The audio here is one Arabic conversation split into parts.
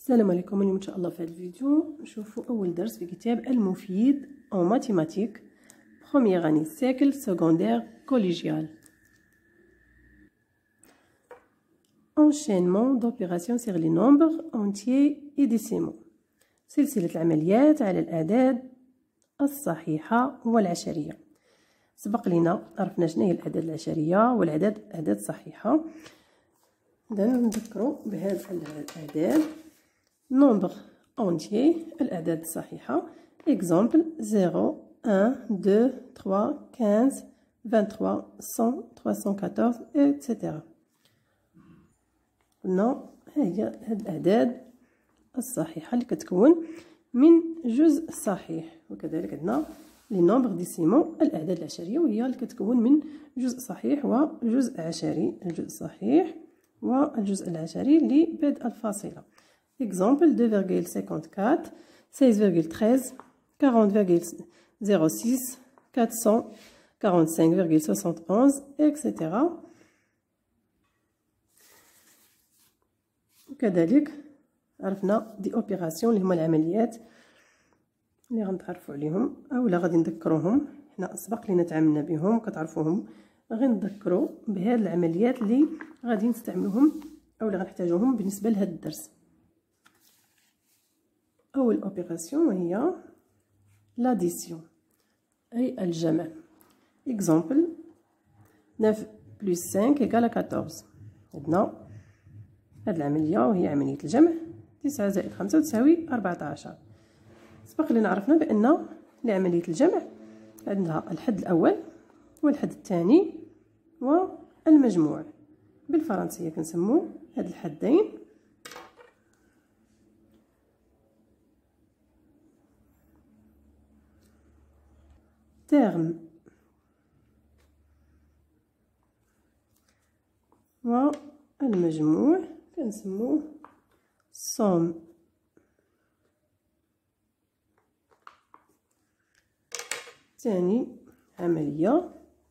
السلام عليكم. اليوم ان شاء الله في هذا الفيديو نشوفوا اول درس في كتاب المفيد en mathématiques première année cycle secondaire collégial. Enchaînement d'opérations sur les nombres entiers et décimaux. سلسلة العمليات على الأعداد الصحيحة والعشرية. سبق لنا عرفنا شنو هي الأعداد العشرية والأعداد الصحيحة. إذا نذكروا بهذه الأعداد. nombre entier الأعداد الصحيحة exemple 0 1 2 3 15 23 100 314 etc. قلنا هي هاد الأعداد الصحيحة اللي كتكون من جزء صحيح، وكذلك عندنا لي نومبر ديسيمو الأعداد العشرية وهي اللي كتكون من جزء صحيح وجزء عشري. الجزء الصحيح والجزء العشري لبدء الفاصلة. exemple 2,54 16,13 40,06 445,71 etc. وكذلك عرفنا دي اوبيراسيون اللي هما العمليات اللي غنتعرفوا عليهم اولا غادي نذكروهم. حنا سبق لينا تعاملنا بهم وكتعرفوهم، غير نذكروا بهاد العمليات اللي غادي نستعملوهم اولا غنحتاجوهم بالنسبه لهاد الدرس. اول اوبيراسيون وهي لاديسيون اي الجمع. exemple 9 plus 5 égale 14. عندنا هاد العمليه وهي عمليه الجمع. 9 زائد 5 تساوي 14. سبق لنا عرفنا بان لعمليه الجمع عندها الحد الاول والحد الثاني والمجموع. بالفرنسيه كنسمو هاد الحدين terme والمجموع كنسموه somme. ثاني عملية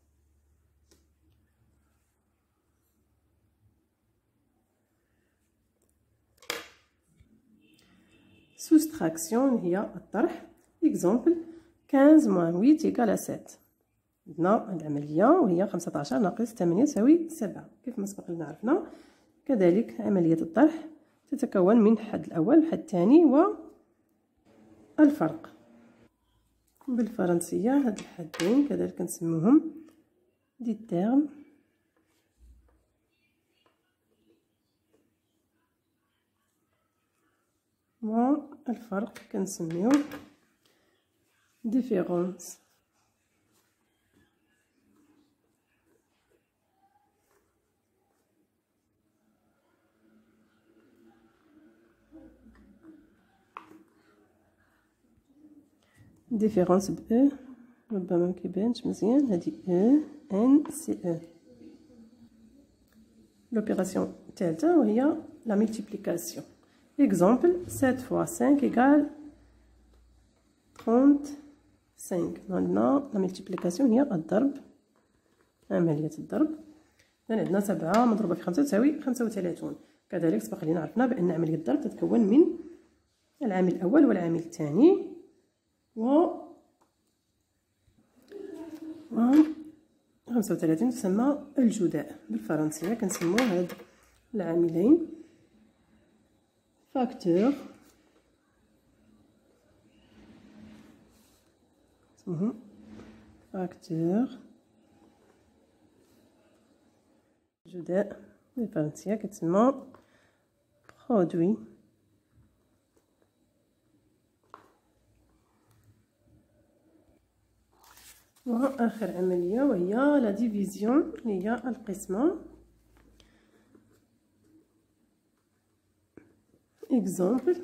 soustraction هي الطرح. exemple 15 moins 8 égale 7. عندنا العملية وهي 15 ناقص 8 تساوي 7 كيف ما سبق لنا عرفنا. كذلك عملية الطرح تتكون من الحد الأول والحد الثاني والفرق. بالفرنسية هاد الحدين كذلك نسموهم دي تيرم والفرق كنسميوه différence. différence ب ربما مكيبانش مزيان. هادي ان سي او. لوبيراسيون الثالثة وهي لا ملتيبليكاسيون. exemple 7 fois 5 égale 35. عندنا لا ملتيبليكاسيون هي الضرب، عملية الضرب. عندنا 7 مضروبة في 5 تساوي 35. كذلك سبق لينا عرفنا بأن عملية الضرب تتكون من العامل الأول والعامل الثاني و 35 تسمى الجداء. بالفرنسية كنسمو هاد العاملين فاكتور اسمه فاكتور جداء. بالفرنسية كتسمى برودوي. وآخر عملية وهي لا ديفيزيون هي القسمة. exemple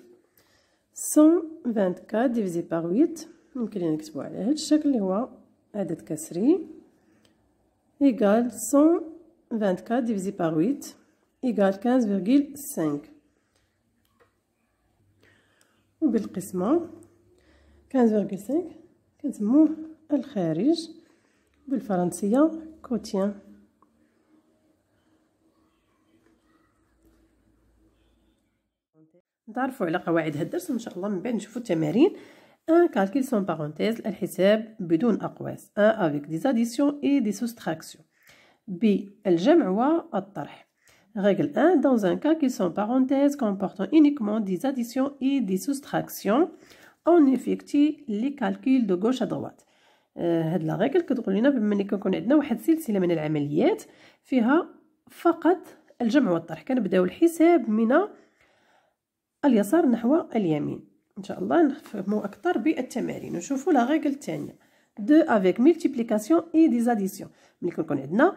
124 divisé par 8. يمكن لنا نكتبو على هذا الشكل اللي هو عدد كسري égal 124 divisé par 8 égal 15,5. وبالقسمة 15,5 كنسموه الخارج. بالفرنسية كوتيان. نتعرفوا على قواعد هذا الدرس وان شاء الله من بعد نشوفوا التمارين. ان كالكول سون بارونتيز، الحساب بدون اقواس. ان avec des additions et des soustractions. ب الجمع والطرح. Règle 1. Dans un calcul sans parenthèse comportant uniquement des additions et des soustractions, on effectue les calculs de gauche à droite. هاد لا ريغل كتقول لنا بما ملي كيكون عندنا واحد سلسله من العمليات فيها فقط الجمع والطرح، كنبداو الحساب من اليسار نحو اليمين. ان شاء الله نفهموا اكثر بالتمارين ونشوفوا لا ريغل الثانيه. 2 avec multiplication et des additions. ملي كيكون عندنا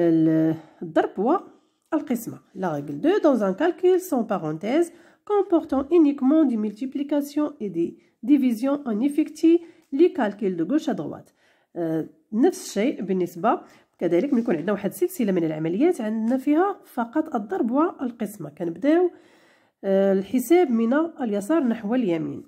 الضرب والقسمه. La règle 2. Dans un calcul sans parenthèse comportant uniquement des multiplications et des divisions, on effectue les calculs de gauche à droite. نفس الشيء بالنسبه كذلك ملي يكون عندنا واحد سلسله من العمليات عندنا فيها فقط الضرب والقسمه، كنبداو الحساب من اليسار نحو اليمين.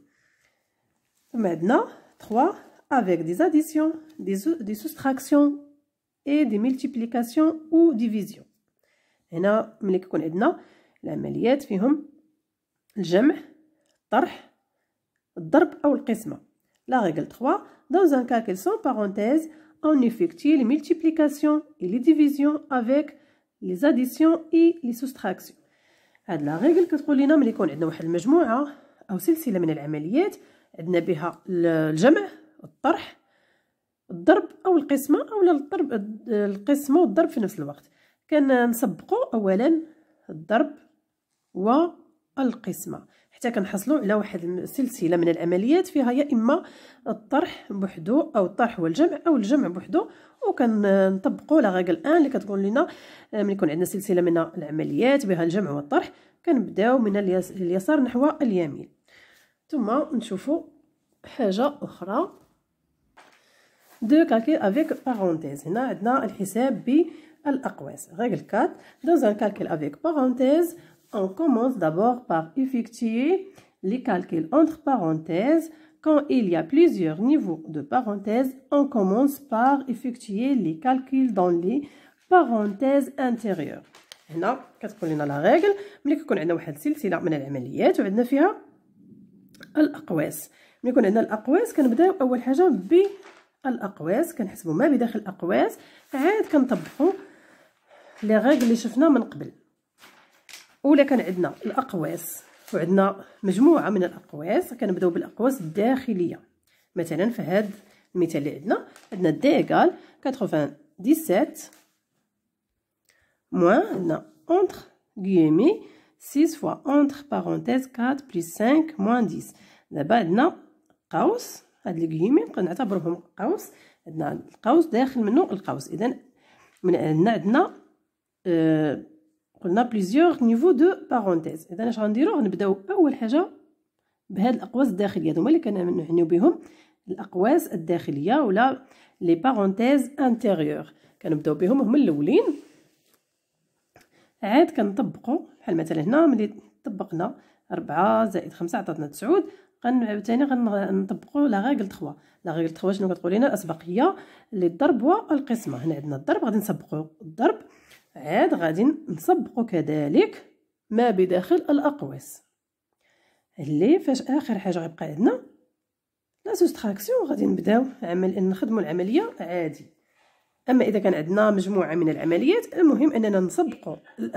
ثم عندنا 3 avec des additions, des soustractions et des multiplications ou divisions. هنا ملي كيكون عندنا العمليات فيهم الجمع، الطرح، الضرب أو القسمة. La règle 3. Dans un calcul sans parenthèse, on effectue les multiplications et les divisions avec les additions et les soustractions. هاد لا ريغل كتقول لنا ملي يكون عندنا واحد المجموعة أو سلسلة من العمليات عندنا بها الجمع، الطرح، الضرب أو القسمة، أو القسمة والضرب في نفس الوقت، كنسبقوا أولا الضرب والقسمة حتى كنحصلوا على واحد السلسله من العمليات فيها يا اما الطرح بوحدو او الطرح والجمع او الجمع بوحدو، وكنطبقوا لا ريغل 1 اللي كتقول لنا ملي يكون عندنا سلسله من العمليات بها الجمع والطرح كنبداو من اليسار نحو اليمين. ثم نشوفوا حاجه اخرى. دو كالكول افيك بارونتيز. هنا عندنا الحساب بالاقواس. ريغل 4. Dans un calcul avec parenthèse, on commence d'abord par effectuer les calculs entre parenthèses. Quand il y a plusieurs niveaux de parenthèses, on commence par effectuer les calculs dans les parenthèses intérieures. هنا كتقول لنا لا ريغل ملي كيكون عندنا واحد السلسله من العمليات وعندنا فيها الاقواس. ملي يكون عندنا الاقواس كنبداو اول حاجه بالاقواس، كنحسبوا ما بداخل الاقواس، عاد كنطبقوا لي ريغل اللي شفنا من قبل. اولا كان عندنا الاقواس وعندنا مجموعه من الاقواس، كنبداو بالاقواس الداخليه. مثلا في هذا المثال اللي عندنا دي ايغال 97 موان عندنا اونتر غيومي 6 فوا اونتر بارونتيز 4 بلس 5 موان 10. دابا عندنا قوس، هاد لي غيومي نبقاو نعتبروهم قوس، عندنا القوس داخل منه القوس. اذا من عندنا قلنا بليزيور نيفو دو بارونتيز. اذا اش غنديرو؟ غنبداو اول حاجه بهاد الاقواس الداخليه، هما اللي كنعنيو بهم الاقواس الداخليه ولا لي بارونتيز انتيريور، كنبداو بهم هما الاولين. عاد كنطبقوا بحال مثلا هنا ملي طبقنا 4 زائد 5 عطاتنا 9، عاوتاني غنطبقوا لا ريغل 3. لا ريغل 3 شنو كتقول لنا؟ الاسبقيه للضرب والقسمه. هنا عندنا الضرب، غادي نسبقوا الضرب، عاد غادي نسبقوا كذلك ما بداخل الاقواس اللي فاش اخر حاجه غيبقى عندنا لا سوستراكسيون، غادي نبداو نخدموا العمليه عادي. اما اذا كان عندنا مجموعه من العمليات المهم اننا نسبقوا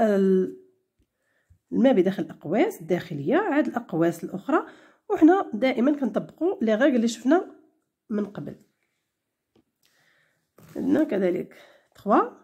ما بداخل الاقواس الداخليه عاد الاقواس الاخرى، وحنا دائما كنطبقوا لي ريغل اللي شفنا من قبل. عندنا كذلك 3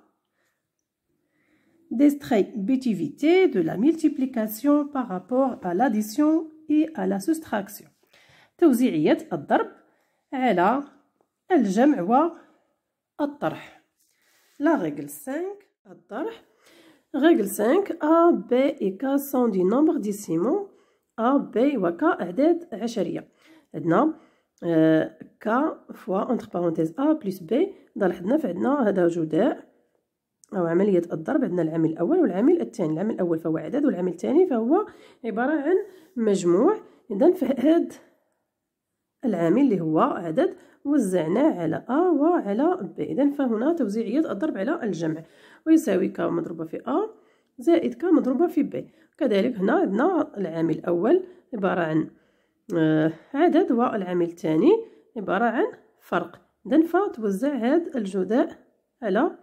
distributivité de la multiplication par rapport à l'addition et à la soustraction. توزيعية الضرب على الجمع والطرح. La règle 5 الطرح. Règle 5 A, B et K sont des nombres décimaux. A, B و K أعداد عشرية. عندنا K fois entre parenthèses A plus B. لاحظنا فعندنا هذا جداء أو عملية الضرب، عندنا العامل الأول والعامل الثاني. العامل الأول فهو عدد والعامل الثاني فهو عبارة عن مجموع. إذا فهاد العامل اللي هو عدد وزعناه على A وعلى B. إذا فهنا توزيعية الضرب على الجمع، ويساوي K مضروبة في A زائد ك مضروبة في ب. كذلك هنا عندنا العامل الأول عبارة عن عدد، والعامل الثاني عبارة عن فرق. إذن فتوزع هاد الجداء على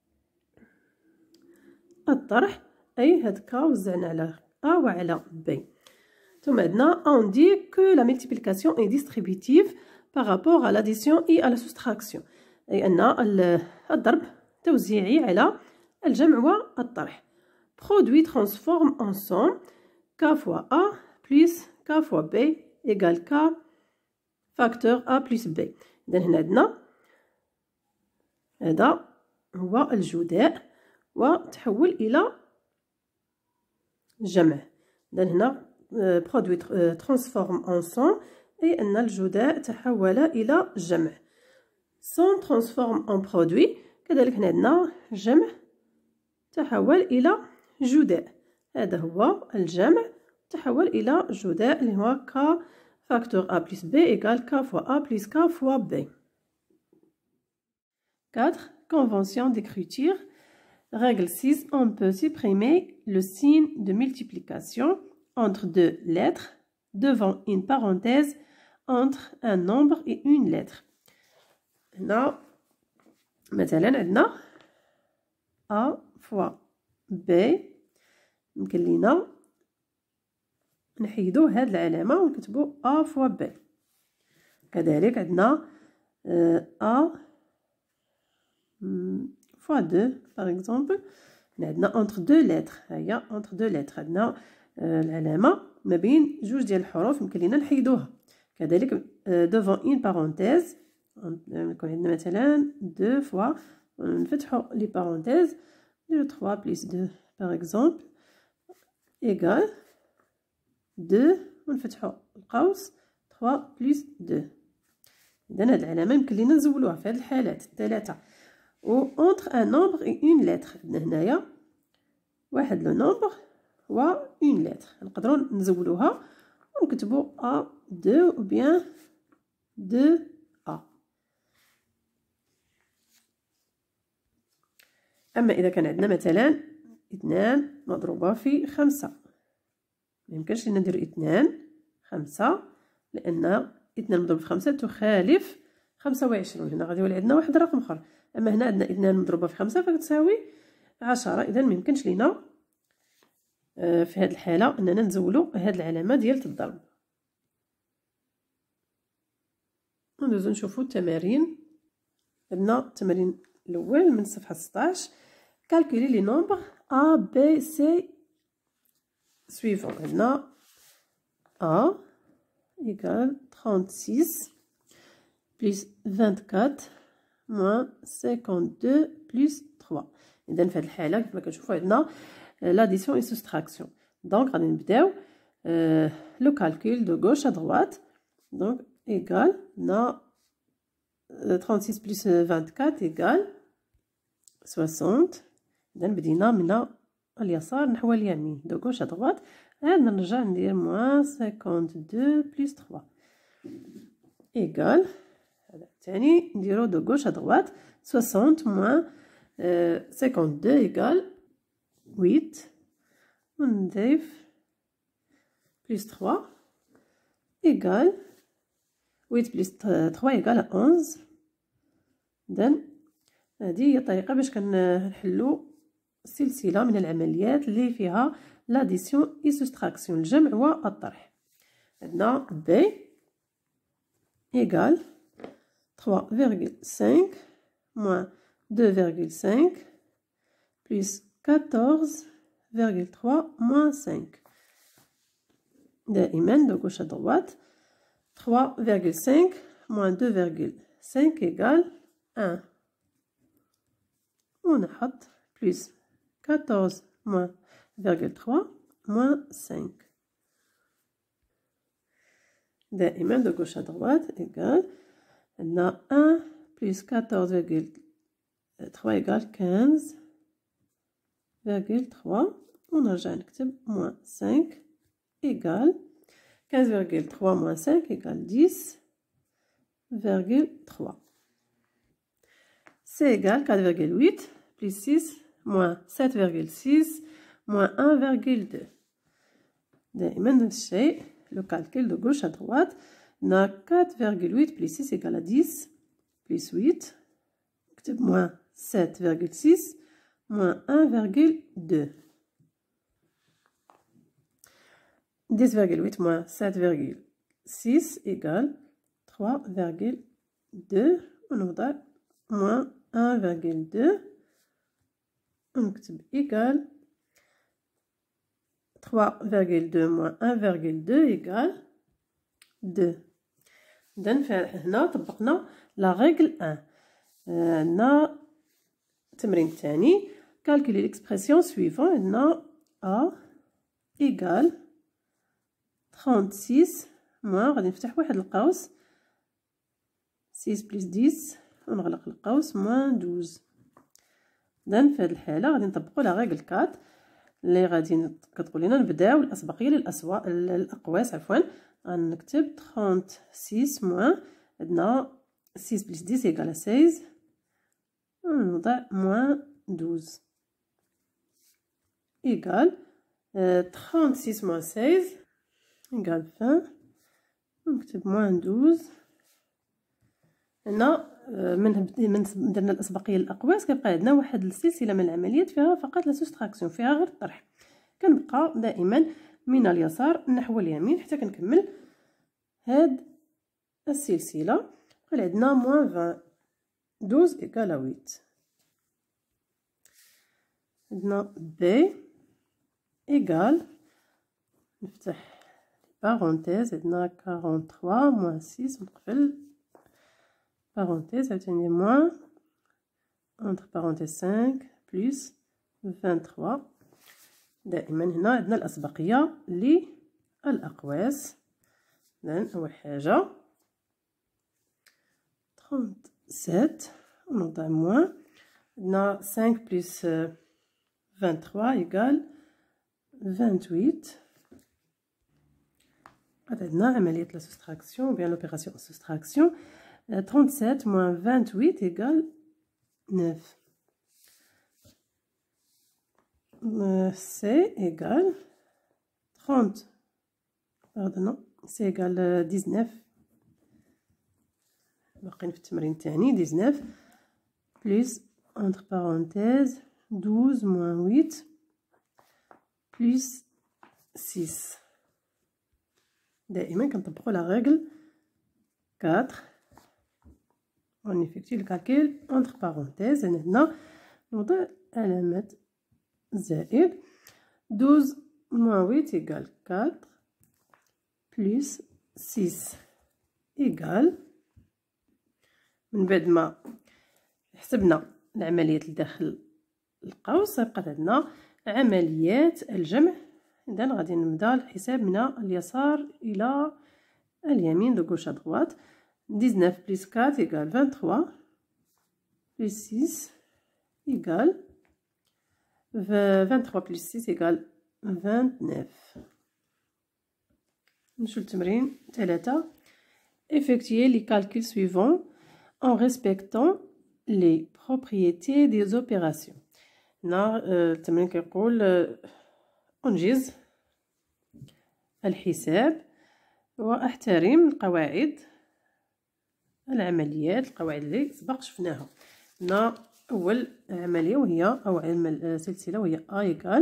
الطرح، أي هاد ك وزعنا على أ وعلى ب. ثم عندنا on dit que la multiplication est distributive par rapport à l'addition et à la soustraction، أي أن الضرب توزيعي على الجمع والطرح. Produit transforme en somme k fois a plus k fois b égale k facteur a plus b. إذن هنا عندنا هذا هو الجداء وتحول إلى جمع. إذن هنا produit transforme en somme، أي أن الجداء تحول إلى جمع. somme transforme en produit، كذلك هنا عندنا جمع تحول إلى جداء. هذا هو الجمع تحول إلى جداء اللي هو k facteur a plus b égale k fois a plus k fois b. 4. Convention d'écriture. Règle 6. On peut supprimer le signe de multiplication entre deux lettres devant une parenthèse entre un nombre et une lettre. هنا مثلا عندنا a fois b، يمكن لينا نحيدو هاد العلامة ونكتبو a fois b. كذلك عندنا a fois 2 par exemple، عندنا entre deux lettres، هي entre deux lettres عندنا العلامة ما بين جوج ديال الحروف يمكن لينا نحيدوها. كذلك devant une parenthèse يكون عندنا مثلا 2 fois، نفتحو لي parenthèses 2 3 plus 2 par exemple égal 2 ونفتحو القوس 3 plus 2. إذن هاد العلامة يمكن لينا نزولوها في هاد الحالات الثلاثة. و entre un nombre et une lettre، عندنا هنايا واحد لو نومبر و une lettre، نقدروا نزولوها ونكتبو A2 ou bien 2A. أما إذا كان عندنا مثلا 2 مضروبة في 5، ميمكنش لينا نديرو 2 5 لأن 2 مضروبة في 5 تخالف 25. هنا غادي يولي عندنا واحد الرقم آخر. أما هنا عندنا 2 مضروبة في 5 فتساوي 10. إذا ميمكنش لينا في هاد الحالة أننا نزولو هاد العلامة ديال الضرب. ندوزو نشوفو التمارين. عندنا التمرين الأول من صفحة 16. calculer les nombres A B C suivants. عندنا A égale 36 plus 24 moins 52 plus 3. إذن في هاد الحالة كيفما كنشوفو عندنا l'addition et soustraction. Donc غادي نبداو le calcul de gauche à droite. Donc égal na 36 plus 24 égale 60. إذن بدينا من اليسار نحو اليمين de gauche à droite. عاد نرجع ندير moins 52 plus 3 égal هذا الثاني نديرو de gauche à droite 60 moins 52 égale 8 ونضيف plus 3 égale 8 plus 3 égale 11. إذن هذه هي الطريقة باش كنحلو سلسلة من العمليات اللي فيها l'addition et soustraction، الجمع والطرح. عندنا B égale 3,5 moins 2,5 plus 14,3 moins 5. دائما de gauche à droite 3,5 moins 2,5 égale 1. ونحط plus 14 moins 0,3 moins 5. دائما de gauche à droite égale عندنا 1 plus 14,3 égale 15,3 ونرجع نكتب moins 5 égale 15,3 moins 5 égale 10,3. C égale 4,8 plus 6 moins 7,6 moins 1,2. دائما نفس الشيء. Le calcul de gauche à droite. On a 4,8 plus 6 égale à 10 plus 8. نكتب moins 7,6 moins 1,2. 10,8 moins 7,6 égale 3,2. ونوضع moins 1,2. ونكتب égal 3,2 moins 1,2 égale 2. إذن هنا طبقنا لا ريغل 1. عندنا التمرين الثاني. calculer l'expression suivante. عندنا a égal 36 moins غادي نفتح واحد القوس 6 plus 10 ونغلق القوس moins 12. إذن في هذه الحالة غادي نطبقوا لا ريغل 4 اللي غادي كتقول لنا نبداو الأسبقية للأقواس عفوا. غنكتب 36 moins عندنا 6 plus 10 égale à 16 ونوضع moins 12 égale 36 moins 16 égale 20 ونكتب moins 12. هنا من درنا الأسبقية للأقواس كيبقى عندنا واحد السلسلة من العمليات فيها فقط لا سوستراكسيون، فيها غير الطرح. كنبقى دائما من اليسار نحو اليمين حتى كنكمل هاد السلسلة. قال عندنا moins 20 12 égale à 8. عندنا B égal نفتح parenthèse عندنا 43 moins 6 ونقفل parenthèse عاوتاني moins entre parenthèse 5 plus 23. دائما هنا عندنا الأسبقية للأقواس. إذن أول حاجة 37 ونوضع moins عندنا 5 plus 23 égale 28. عندنا عملية la soustraction ou bien l'opération de soustraction. 37 moins 28 égale 9. C'est égal 30. Pardon, c'est égal 19. باقيين في التمرين الثاني 19 plus entre parenthèses 12 moins 8 plus 6. دائما كنطبقوا la règle 4. On effectue le calcul entre parenthèses. هنا نوضع علامة زائد 12 moins 8 égale 4 plus 6 égale. من بعد ما حسبنا العمليات اللي داخل القوس بقات عندنا عمليات الجمع. إذن غادي نبدا الحساب من اليسار إلى اليمين de gauche à droite. 19 plus 4 égale 23 plus 6 égale 23 plus 6 égale 29. نمشيو للتمرين 3. Effectuer les calculs suivants en respectant les propriétés des opérations. هنا التمرين كيقول أنجز الحساب واحترم القواعد العمليات القواعد اللي سبق شفناها. هنا أول عملية وهي أو سلسلة وهي A égale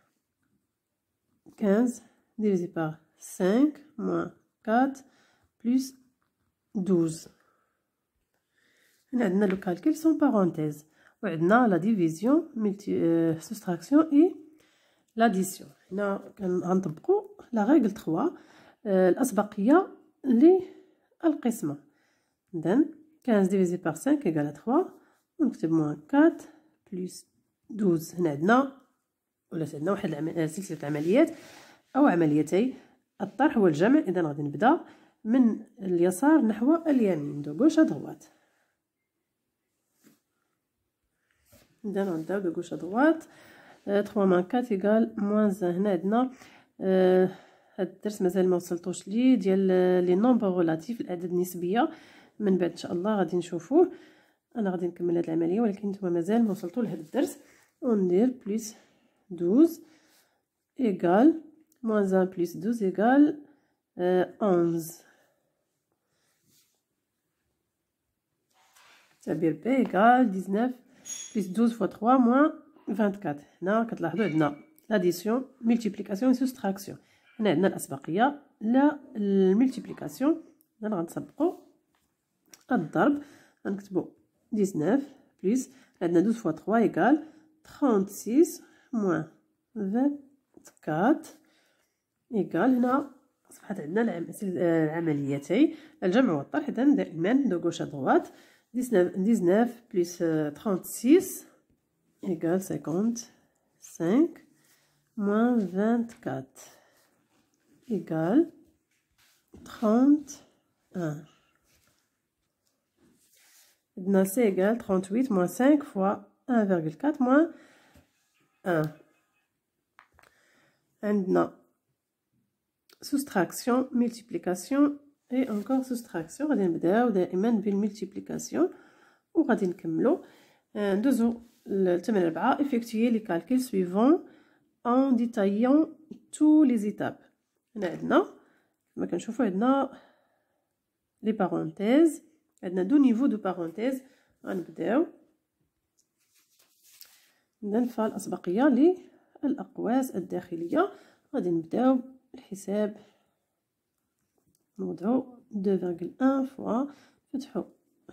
15 divisé par 5 moins 4 plus 12. هنا عندنا لو كالكول سون بارونتيز وعندنا لا ديفيزيون سوستراكسيون اي لاديسيون. هنا غنطبقوا لا ريغل 3 الأسبقية للقسمة. إذن 15 divisé par 5 égale à 3 ونكتب moins 4 plus 12. هنا عندنا ولات عندنا واحد سلسلة عمليات أو عمليتي الطرح والجمع. إذن غادي نبدا من اليسار نحو اليمين دو غوش ادروات. إذن غنبداو دو غوش ادروات. 3 moins 4 égale moins 1. هنا عندنا هاد الدرس مازال ما وصلتوش ليه ديال لي نومبر ريلاتيف الأعداد النسبية. من بعد إن شاء الله غادي نشوفوه. أنا غادي نكمل هاد العملية ولكن نتوما مازال ما وصلتو لهاد الدرس. وندير بلس 12 égale moins 1 plus 12 égale 11. تعبير B égale 19 plus 12 fois 3 moins 24. هنا كتلاحظوا عندنا l'addition, multiplication et soustraction. هنا عندنا الأسبقية لا الملتيبليكاسيون. هنا غنسبقوا الضرب، غنكتبوا 19 plus عندنا 12 fois 3 égale 36 moins 24 égale هنا أصبحت عندنا العمليتين الجمع والطرح. إذا دائما دو غوش ا droite 19 plus 36 égale 55 moins 24 égale 31. عندنا C égale 38 moins 5 fois 1,4 moins 1. عندنا soustraction, multiplication et encore soustraction. غادي نبداو دائما بالمultiplication وغادي نكملو. ندوزو للتمرين 4. effectuer les calculs suivants en détaillant tous les étapes. هنا عندنا كما كنشوفوا عندنا لي بارونتيز، عندنا دو نيفو دو بارونتيز. غنبداو ننفى الأسبقية للأقواس الداخلية. غادي نبداو الحساب، نوضعو 2,1 فوا نفتحو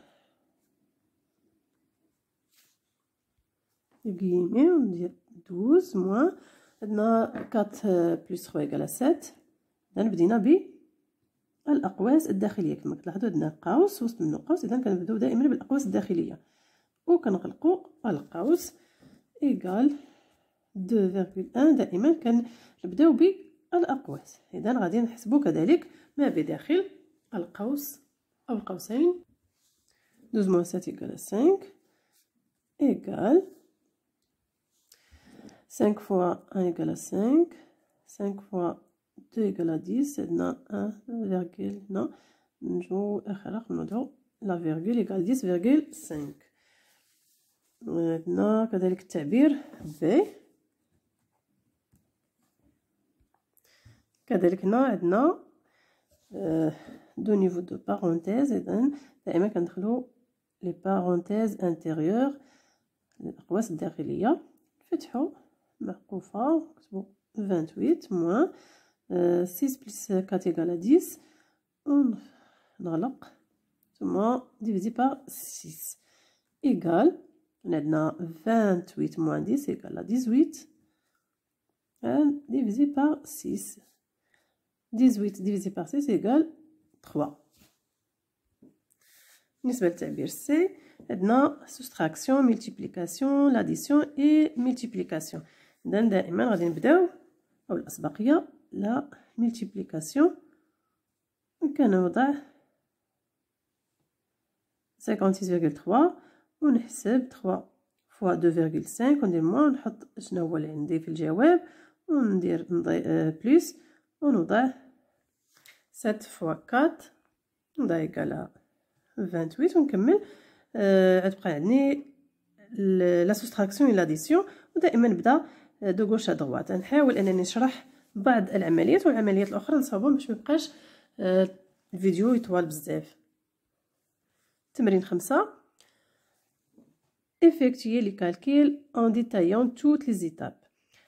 الكيمي وندير 12 موان عندنا 4 بلس 3 يقال 7. إذا بدينا بالأقواس الداخلية كما كتلاحظوا عندنا قوس وسط منو قوس. إذا كنبداو دائما بالأقواس الداخلية وكنغلقوا القوس إيكال 2,1. دائما كنبداو بالأقواس. إذا غادي نحسبو كذلك ما بداخل القوس أو القوسين. 12 moins 7 يقال 5 إيكال 5 fois 1 égale 5 5 fois 2 égale 10. عندنا 1 virgule non نجو آخر رقم نوضعو لا virgule égale 10,5. عندنا كذلك التعبير B. كذلك هنا عندنا دو نيفو دو بارونتيز. إذن دائما كندخلو لي بارونتيز انتيريور الأقواس الداخلية، نفتحو معقوفة نكتبو 28 موان 6 بلس 4 يقال 10 ونغلق ثم ديفيزي بار 6 إيكال عندنا 28 موان 10 يقال 18 ديفيزي بار 6. 18 divisé par 6 égale 3. بالنسبة للتعبير C عندنا soustraction, multiplication, l'addition et multiplication. إذا دائما غادي نبداو أو الأسبقية لا multiplication. كنوضع 56,3 ونحسب 3 fois 2,5 وندير موان ونحط شنو هو اللي عندي في الجواب وندير بلس ونوضع 7 fois 4 نوضع إيكال 28 ونكمل. عاد بقى عندي لا سوستراكسيون لاديسيون ودائما نبدا دو غوش ا دروات. نحاول انني نشرح بعض العمليات والعمليات الاخرى نصاوبهم باش ميبقاش الفيديو يطول بزاف. تمرين 5 effectuer les calculs en détaillant toutes les étapes.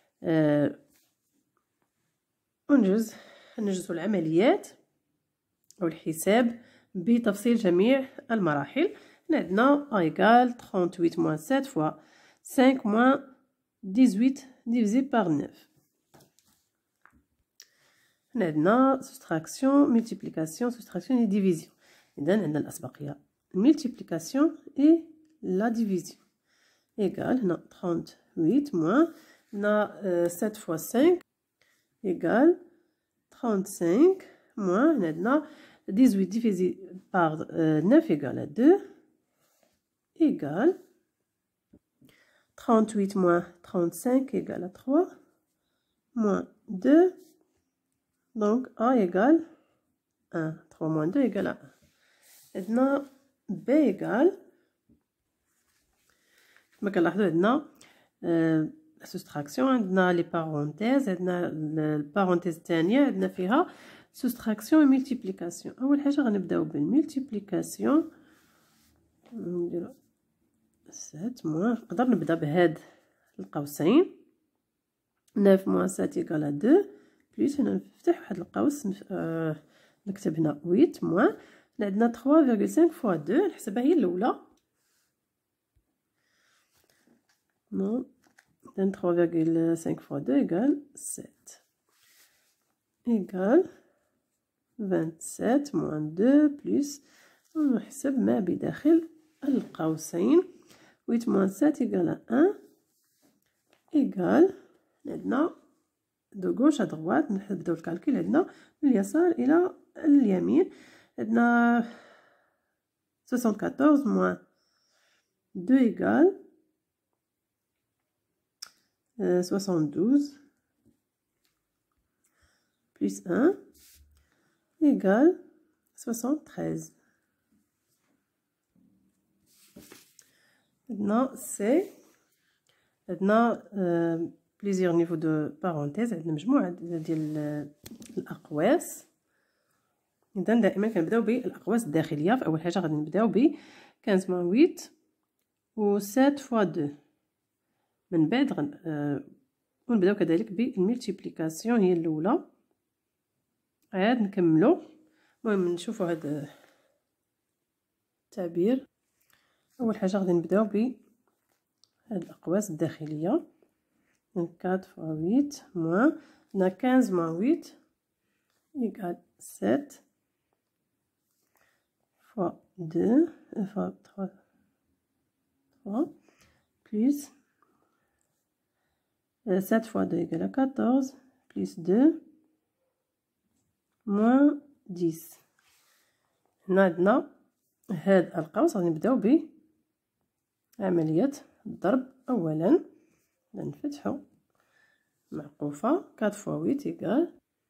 ننجز العمليات أو الحساب بتفصيل جميع المراحل. عندنا A égale 38 moins 7 fois 5 moins 18 divisé par 9. عندنا soustraction, multiplication, soustraction et division. إذا عندنا الأسبقية multiplication et la division. Égale هنا 38 moins هنا 7 fois 5 égale 35 moins maintenant 18 divisé par 9 égale à 2 égale 38 moins 35 égale à 3 moins 2 donc A égale 1. 3 moins 2 égale à 1. maintenant B égale كما كنلاحظوا عندنا سوستراكسيون عندنا لي بارونتيز، عندنا البارونتيز الثانيه عندنا فيها سوستراكسيون وملتيبليكاسيون. اول حاجه غنبداو بالملتيبليكاسيون، نديرو 7 موان، نقدر نبدا بهاد القوسين 9 موان 7 ايكال 2 بليس هنا نفتح واحد القوس نكتب هنا 8 موان عندنا 3.5 فوا 2 نحسبها هي الاولى نو 3.5 fois 2 égale 7 égale 27 moins 2 plus نحسب ما بداخل القوسين 8 moins 7 égale 1 égale عندنا دو غوش ا دغوات. نبداو الكالكول عندنا من اليسار الى اليمين. عندنا 74 moins 2 égale 72 plus 1 égale 73. Maintenant, c'est plusieurs niveaux de parenthèse. عندنا مجموعة ديال الأقواس. إذا دائما كنبداو بالأقواس الداخلية. فأول حاجة غادي نبداو ب 15 moins 8 و 7 fois 2. من بعد ونبداو كذلك بالملتيبليكاسيون هي الاولى. عاد نكملو. المهم نشوفوا هذا التعبير. اول حاجه غادي نبداو ب هاد الاقواس الداخليه. 4 فوا 8 موان 15 موان 8 ايكال 7 فوا 2 فوا 3 بلس 7 fois 2 égale à 14 plus 2 moins 10. هنا عندنا هاد القوس غادي نبداو بعملية الضرب. أولا نفتحو معقوفة 4 fois 8 égale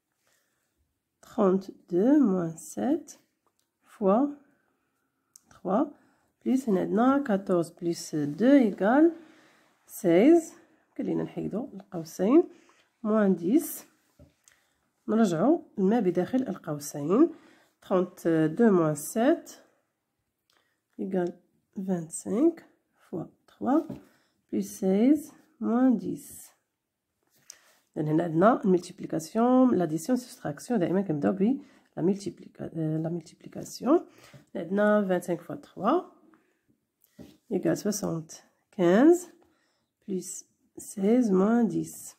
32 moins 7 fois 3 plus هنا عندنا 14 plus 2 égale 16. خلينا نحيدو القوسين موان 10. نرجعو ما بداخل القوسين 32 موان 7 إيكال 25 فوا 3 بلس 16 موان 10. لأن هنا عندنا الملتيبليكاسيون لاديسيون سوستراكسيون. دائما كنبداو ب لا ملتيبليكاسيون. عندنا 25 فوا 3 إيكال 75 بلس 16 موان 10.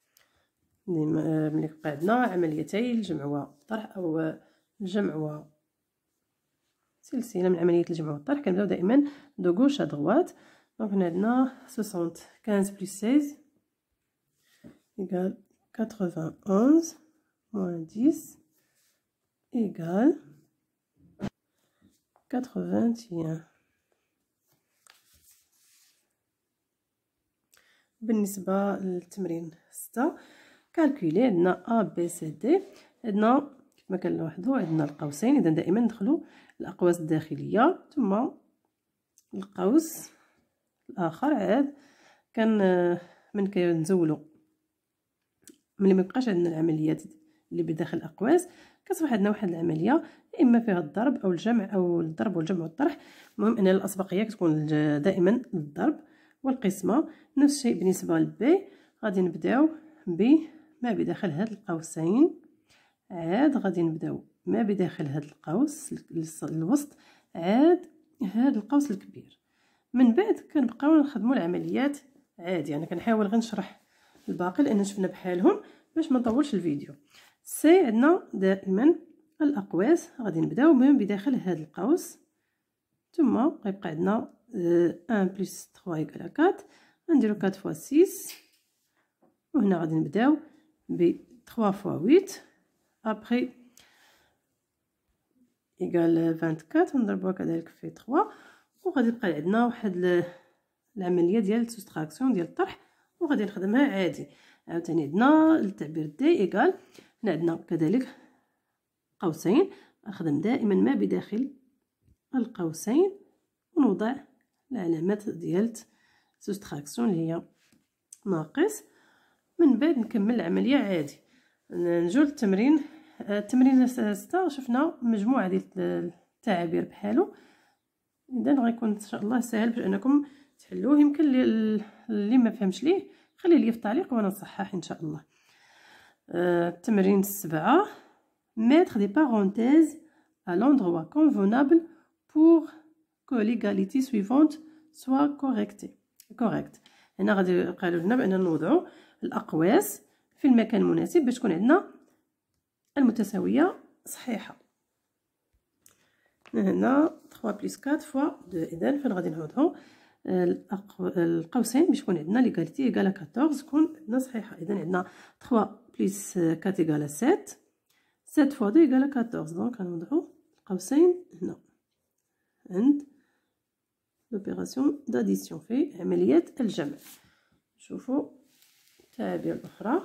ملي كيبقى عندنا عمليتي الجمع والطرح او الجمع وسلسله من عمليه الجمع والطرح كنبداو دائما دو غوش ا دغوات. دونك هنا عندنا 75 بلس 16 ايكال 91 موان 10 ايكال 81. بالنسبه للتمرين 6 كالكولي عندنا ا بي سي دي. عندنا كما كنلاحظوا عندنا القوسين. اذا دائما ندخلوا الاقواس الداخليه ثم القوس الاخر. عاد من كنزولوا ملي ما بقاش عندنا العمليات اللي بداخل الاقواس كتصبح عندنا واحد العمليه اما فيها الضرب او الجمع او الضرب والجمع والطرح. المهم ان الاسبقيه كتكون دائما الضرب والقسمه. نفس الشيء بالنسبه للبي. غادي نبداو بما بداخل هاد القوسين. عاد غادي نبداو ما بداخل هاد القوس الوسط عاد هاد القوس الكبير. من بعد كنبقاو نخدموا العمليات عادي. انا كنحاول غير نشرح الباقي لان شفنا بحالهم باش ما نطولش الفيديو. سي عندنا دائما الاقواس غادي نبداو من بداخل هاد القوس ثم غيبقى عندنا 1 بلس 3 ايكال 4. غنديرو 4 فوا 6 وهنا غادي نبداو ب 3 فوا 8 ابري ايكال 24 نضربوها كذلك في 3 وغادي يبقى عندنا واحد العمليه ديال السوستراكسيون ديال الطرح وغادي نخدمها عادي. عاوتاني عندنا التعبير دي ايكال. هنا عندنا كذلك قوسين. نخدم دائما ما بداخل القوسين ونوضع العلامات ديال سوستراكسيون اللي هي ناقص. من بعد نكمل العمليه عادي. نجو للتمرين. التمرين 6 شفنا مجموعه ديال التعابير بحالو. اذا غيكون ان شاء الله سهل باش انكم تحلوه. يمكن اللي ما فهمش ليه خلي لي في التعليق وانا نصحح ان شاء الله. التمرين 7 mettre des parenthèses à l'endroit convenable pour que l'égalité suivante soit correcte. هنا غادي قالوا لنا بان نوضعوا الاقواس في المكان المناسب باش تكون عندنا المتساويه صحيحه. هنا 3 بلس 4 فوا 2. اذا فين غادي نوضعوا القوسين باش يكون عندنا ليغاليتي ايغال 14 تكون عندنا صحيحه. اذا عندنا 3 بلس 4 ايغال 7. 7 فوا 2 ايغال 14. دونك غنوضعوا القوسين هنا عند لوبيراسيون داديسيون في عمليه الجمع. شوفوا التعابير الاخرى.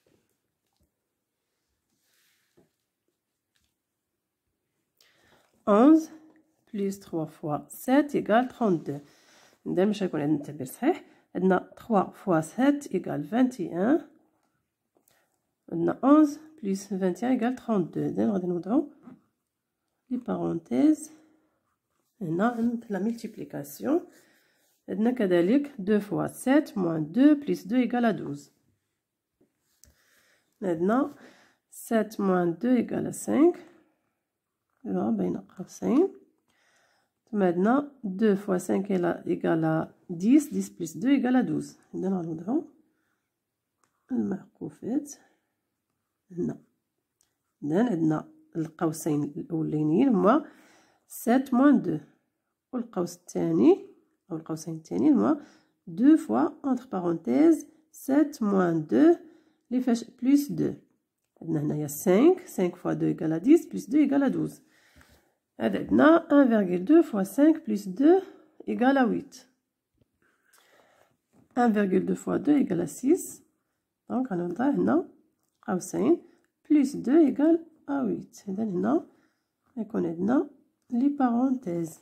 11 بلس 3 فوا 7 ايغال 32. إذا باش يكون عندنا التعبير صحيح عندنا 3 فوا 7 ايغال 21. عندنا 11 بلس 21 ايغال 32. إذا غادي نوضعو لي بارونتيز هنا عند لا ملتيبليكاسيون. عندنا كذلك 2 فوا 7 موان 2 بلس 2 ايغال 12. عندنا 7 موان 2 ايغال 5 بين قوسين. ثم عندنا 2 فوا 5 ايغال 10. 10 بلس 2 ايغال 12. إذا غنوضعو المعكوفات هنا. إذا عندنا القوسين الاولانيين هما 7 موان 2 والقوس الثاني او القوسين الثانيين هما 2 فوا entre parenthèses 7 موان 2 لي فاش بلس 2. عندنا هنايا 5 فوا 2 ايغال 10 بلس 2 ايغال 12. هذا عندنا 1,2 فوا 5 بلس 2 ايغال 8. 1,2 فوا 2 ايغال 6. دونك غنوضع هنا قوسين بلس 2 ايغال 8. إذا هنا يكون عندنا لي بارونتيز.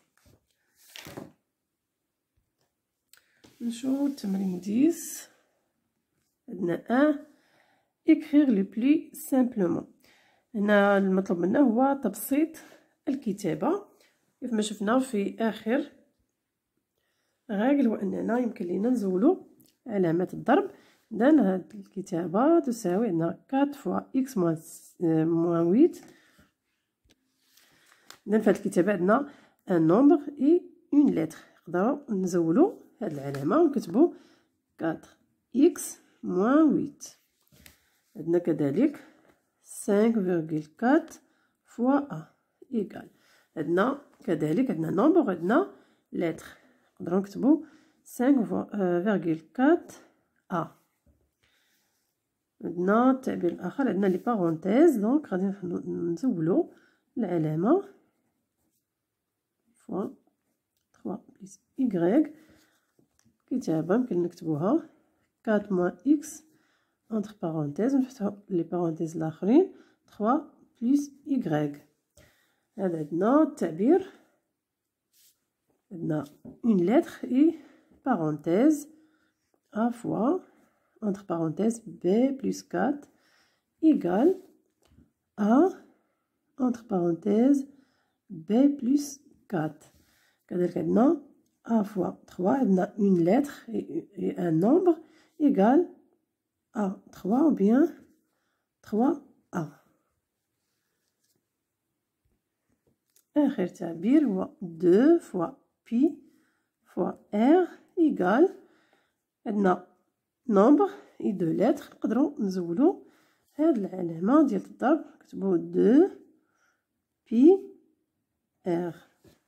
نشوفو التمرين 10. عندنا 1 écrire le plus simplement. هنا المطلوب منا هو تبسيط الكتابة كيف ما شفنا في آخر غاقل، هو أننا يمكن لينا نزولو علامات الضرب. إذا هاد الكتابة تساوي عندنا 4 فوا إكس موان 8. إذا في هاد الكتابة عندنا ان نومبر إي اون لتر. نقدرو نزولو هاد العلامة ونكتبو 4 إكس موان 8. عندنا كذلك 5,4 فوا أ إيكال. عندنا كذلك عندنا نومبر عندنا لتر. نقدرو نكتبو 5,4 أ. عندنا التعبير الآخر عندنا لي بارونتيز. دونك غادي نزولو العلامة فوا 3 بلس إيكغيك. كتابة يمكن نكتبوها 4 موان إكس entre parenthèses ونفتحو لي بارونتيز الآخرين 3 بلس إيكغيك. هذا عندنا التعبير عندنا une lettre et parenthèse a fois entre parenthèses b plus 4 égale a entre parenthèses b plus 4. كذلك عندنا a fois 3 عندنا une lettre et un nombre égale a 3 ou bien 3a. آخر تعبير هو 2 فوا بي فوا ار إيكال. عندنا نومبر إي 2 لتر. نقدرو نزولو هاد العلامة ديال الضرب نكتبو 2 بي ار.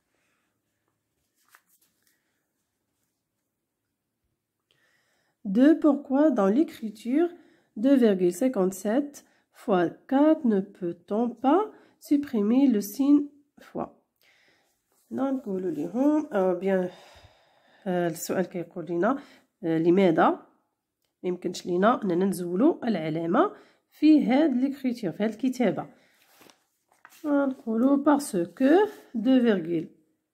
Pourquoi dans l'écriture 2,57 fois 4 ne peut-on pas supprimer le signe fois. نقولوا لهم او بيان السؤال كيقول لنا لماذا ميمكنش لينا اننا نزولوا العلامه في هاد ليكريتور في هاد الكتابه. نقولوا باسكو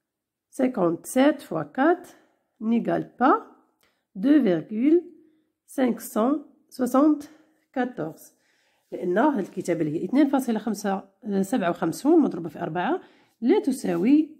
2,57 fois 4 n'égale pas 2,57 574 لأن هاد الكتابة اللي هي 2.557 مضروبة في 4 لا تساوي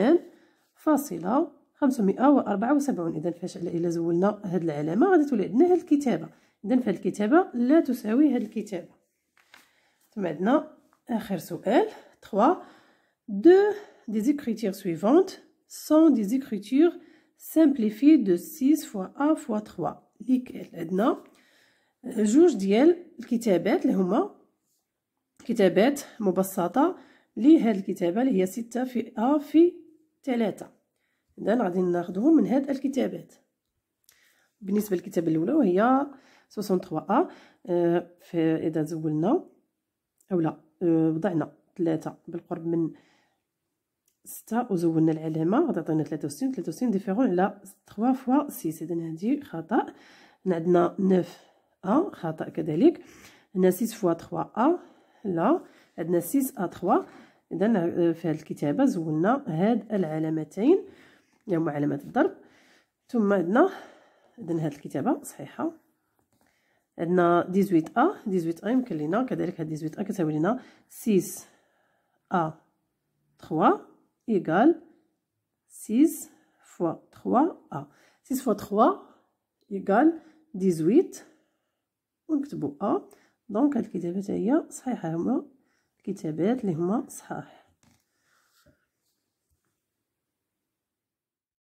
2.574. إذا إلا زولنا هاد العلامة غادي تولي عندنا هاد الكتابة. إذا فهاد الكتابة لا تساوي هاد الكتابة. ثم عندنا آخر سؤال 3. Deux des écritures suivantes sont des écritures simplifiées de 6 fois A fois 3. ليك عندنا جوج ديال الكتابات اللي هما كتابات مبسطة لهاد الكتابة اللي هي 6 في A في 3. إذا غادي ناخدهم من هاد الكتابات. بالنسبة للكتابة الأولى وهي 63A، إذا زولنا أولا وضعنا 3 بالقرب من 6 وزولنا العلامة غادي تعطينا 63. 63 ديفيرون على 3 فوا 6. إذا هادي خطأ. عندنا 9A خطأ كذلك. هنا 6 فوا 3A لا. عندنا 6A3. إذا في هاد الكتابة زولنا هاد العلامتين اللي هما علامة الضرب. ثم عندنا إذا هاد الكتابة صحيحة. عندنا 18A يمكن لينا كذلك. هاد 18A كتساوي لنا 6A3 إيكال 6 فوا 3A. 6 فوا 3 إيكال 18 ونكتبو A. دونك هاد الكتابات هي صحيحة، هما الكتابات اللي هما صحاح.